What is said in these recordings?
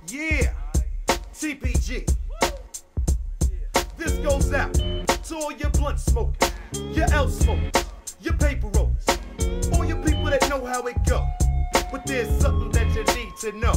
Yeah, TPG. This goes out to all your blunt smokers, your L smokers, your paper rollers, all your people that know how it go. But there's something that you need to know.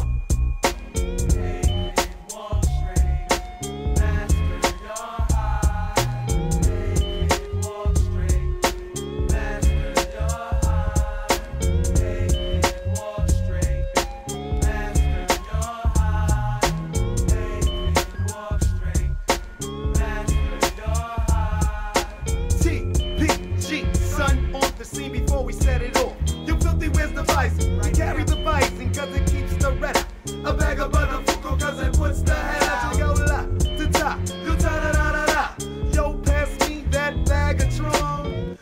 Scene before we set it off. You filthy, where's the visor? Right. Carry the visor cause it keeps the red out. A bag of butter fuko cause it puts the head out. You go la to ta, you ta da da da da. Yo, pass me that bag of Tron.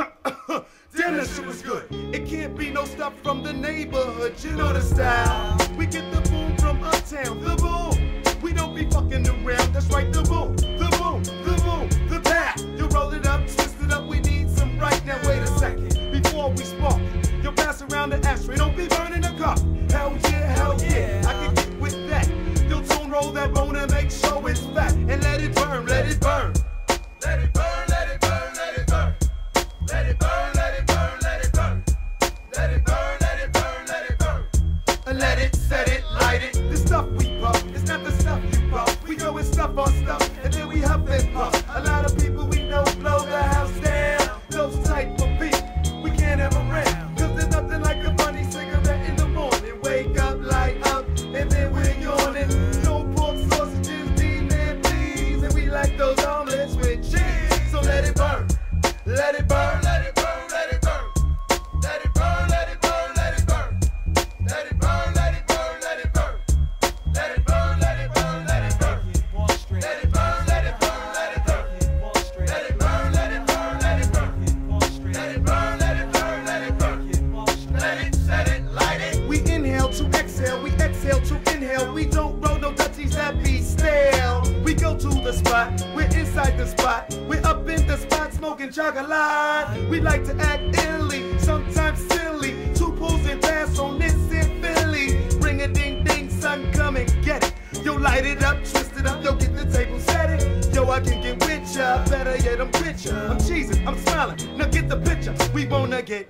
Damn, that shit was good. It can't be no stuff from the neighborhood. You know the style. We get the boom from uptown. The boom. We don't be fucking around. That's right, the boom. The boom. The boom. The pack. You roll it up, twist it up. We need some right now. Wait a second. Before we spark, you'll pass around the ashtray. Don't be burning the cup. Hell yeah, I can get with that. You'll tone roll that bone and make sure it's fat. And let it burn, let it burn. Let it burn, let it burn, let it burn. Let it burn, let it burn, let it burn. Let it burn, let it burn, let it burn. And let it, set it, light it. The stuff we puff, it's not the stuff you puff. We go and stuff on stuff, and then we huff and puff. A lot of people we know blow the house down. Those type of people we can't ever rent, cause there's nothing like a funny cigarette in the morning. Wake up, light up, and then we're yawning. No pork sausages, D-man, please. And we like those omelets with cheese. So let it burn, let it burn, let it burn, let it burn. Let it burn, let it burn, let it burn. Let it burn, let it burn, let it burn. Let it burn, let it burn, let it burn. Let it burn, let it burn, let it burn. Let it burn, let it burn, let it burn. Let it burn, let it burn, let it burn. Let it, set it, light it. We inhale to exhale, we exhale to inhale. We don't roll no dutchies that be stale. We go to the spot, we're inside the spot. We're up in the spot smoking chocolate. We like to act illy, sometimes silly. Two pulls and pass on this in Philly. Ring a ding ding, son, come and get it. Yo, light it up, twist it up, yo, get the table set it. Yo, I can get with ya, better yet, I'm with ya. I'm cheesing, I'm smiling, now get the picture. We wanna get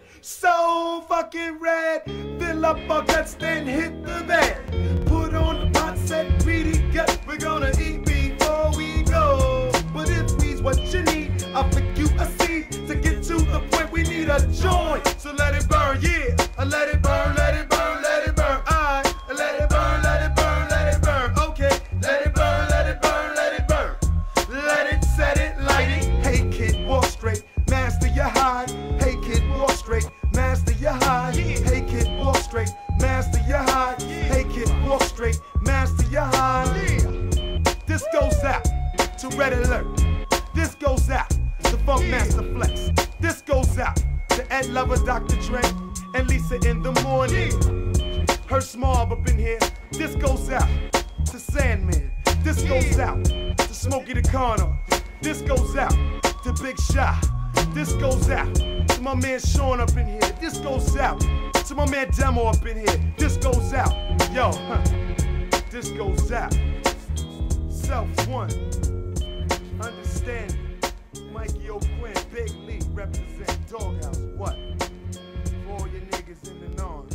so fucking red. Fill up our guts, then hit the bed. Put on the pot, set greedy gut. We're gonna eat before we go. But if we's what you need, I'll pick you a seed. To get to the point, we need a joint. So let it burn, yeah. Let it burn, let it burn, let it burn. Alright, let it burn, let it burn, let it burn. Okay, let it burn, let it burn, let it burn. Let it, set it, light it. Hey kid, walk straight, master your high. Hey kid, walk straight, master your high. Hey kid, walk straight, master your high. Hey kid, walk straight, master your high. This goes out to Red Alert. This goes out to Funk Master Flex. This goes out to Ed Lover, Dr. Dre, and Lisa in the morning. Her Smarb up in here. This goes out to Sandman. This goes out to Smokey the Carno. This goes out to Big Shot. This goes out to my man Sean up in here. This goes out to my man Demo up in here. This goes out, yo, this goes out. Self one, understand. Mikey O'Quinn, Big Lee, represent Doghouse. What? For all your niggas in the north.